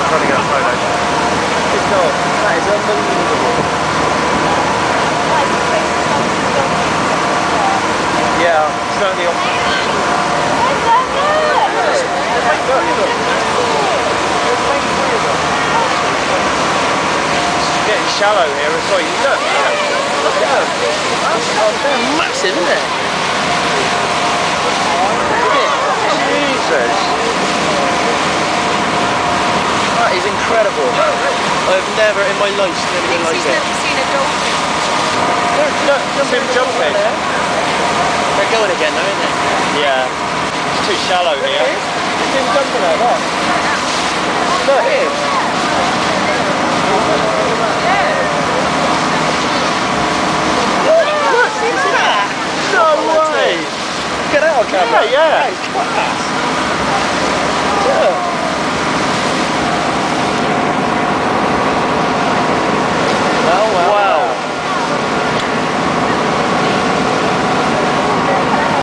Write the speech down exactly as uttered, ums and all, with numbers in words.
trying to get a photo. It's not. That is unbelievable. Yeah, certainly on. It's getting shallow here as well. You look, look, look at them. Oh, they're massive, isn't it? Jesus. That is incredible. I've never in my life seen anything like He's it. never seen a dolphin. Look, look, look at him jumping. They're going again though, aren't they? Yeah. It's too shallow here. Look at him jumping there, look. Look at him. Look, look, see that? No way. Get out, camera. Yeah, yeah.